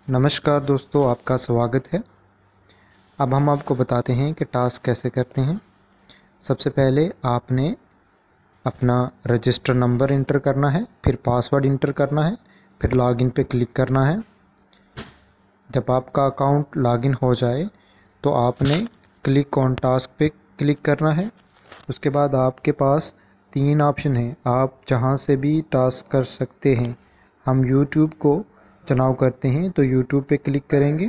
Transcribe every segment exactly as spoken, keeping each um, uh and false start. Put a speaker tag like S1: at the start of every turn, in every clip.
S1: नमस्कार दोस्तों, आपका स्वागत है। अब हम आपको बताते हैं कि टास्क कैसे करते हैं। सबसे पहले आपने अपना रजिस्टर नंबर इंटर करना है, फिर पासवर्ड इंटर करना है, फिर लॉगिन पे क्लिक करना है। जब आपका अकाउंट लॉगिन हो जाए तो आपने क्लिक ऑन टास्क पे क्लिक करना है। उसके बाद आपके पास तीन ऑप्शन हैं, आप जहां से भी टास्क कर सकते हैं। हम यूट्यूब को चुनाव करते हैं तो यूट्यूब पे क्लिक करेंगे।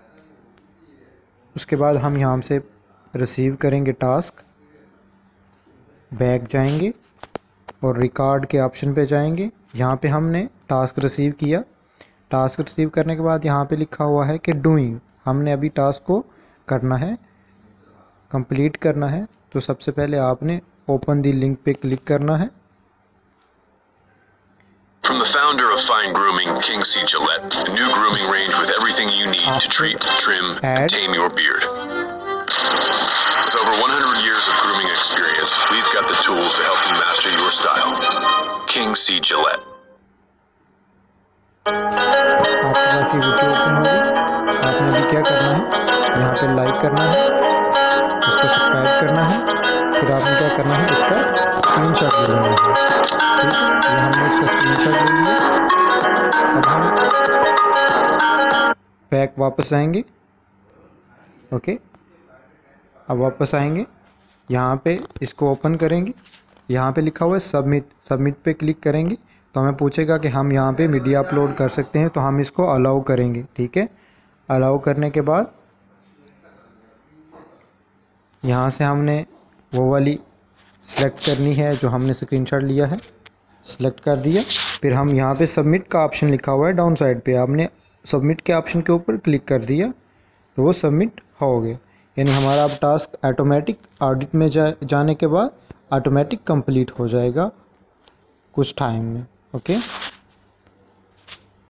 S1: उसके बाद हम यहाँ से रिसीव करेंगे टास्क, बैक जाएंगे और रिकॉर्ड के ऑप्शन पे जाएंगे। यहाँ पे हमने टास्क रिसीव किया। टास्क रिसीव करने के बाद यहाँ पे लिखा हुआ है कि डूइंग, हमने अभी टास्क को करना है, कंप्लीट करना है। तो सबसे पहले आपने ओपन दी लिंक पे क्लिक करना है।
S2: From the founder of Fine Grooming, King C. Gillette, a new grooming range with everything you need to treat, trim, and tame your beard. With over one hundred years of grooming experience, we've got the tools to help you master your style. King C. Gillette.
S1: आपके पास ये video open होगी। आपने भी क्या करना है, यहाँ पे लाइक करना है, इसको सब्सक्राइब करना है, फिर आपने क्या करना है, इसका स्क्रीनशॉट ले लेना है। ठीक है, ये हमने इसका स्क्रीनशॉट ले लिया। अब हम बैक वापस आएंगे। ओके, अब वापस आएंगे, यहाँ पे इसको ओपन करेंगे। यहाँ पे लिखा हुआ है सबमिट, सबमिट पे क्लिक करेंगे तो हमें पूछेगा कि हम यहाँ पे मीडिया अपलोड कर सकते हैं, तो हम इसको अलाउ करेंगे। ठीक है, अलाउ करने के बाद यहाँ से हमने वो वाली सेलेक्ट करनी है जो हमने स्क्रीनशॉट लिया है, सेलेक्ट कर दिया। फिर हम यहाँ पे सबमिट का ऑप्शन लिखा हुआ है डाउन साइड पे, आपने सबमिट के ऑप्शन के ऊपर क्लिक कर दिया तो वो सबमिट हो गया। यानी हमारा अब टास्क ऑटोमेटिक ऑडिट में जा जाने के बाद ऑटोमेटिक कंप्लीट हो जाएगा कुछ टाइम में। ओके।